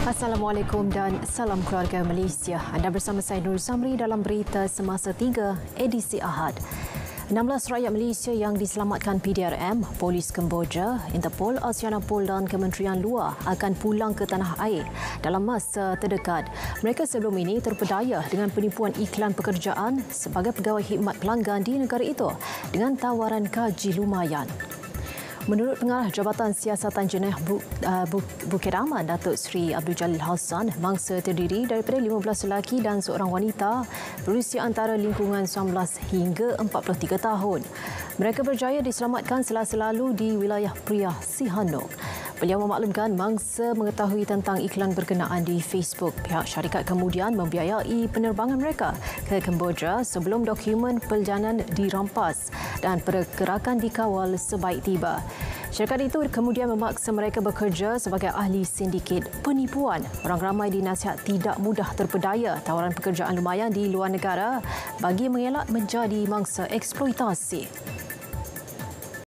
Assalamualaikum dan salam keluarga Malaysia. Anda bersama saya Nur Samri dalam berita semasa 3 edisi Ahad. 16 rakyat Malaysia yang diselamatkan PDRM, Polis Kemboja, Interpol, Asiana Pol dan Kementerian Luar akan pulang ke tanah air dalam masa terdekat. Mereka sebelum ini terpedaya dengan penipuan iklan pekerjaan sebagai pegawai khidmat pelanggan di negara itu dengan tawaran gaji lumayan. Menurut Pengarah Jabatan Siasatan Jenayah Bukit Aman, Datuk Seri Abdul Jalil Hassan, mangsa terdiri daripada 15 lelaki dan seorang wanita berusia antara lingkungan 19 hingga 43 tahun. Mereka berjaya diselamatkan selasa lalu di wilayah Priah Sihanouk. Beliau memaklumkan mangsa mengetahui tentang iklan berkenaan di Facebook. Pihak syarikat kemudian membiayai penerbangan mereka ke Kemboja sebelum dokumen perjalanan dirampas dan pergerakan dikawal sebaik tiba. Syarikat itu kemudian memaksa mereka bekerja sebagai ahli sindiket penipuan. Orang ramai dinasihat tidak mudah terpedaya tawaran pekerjaan lumayan di luar negara bagi mengelak menjadi mangsa eksploitasi.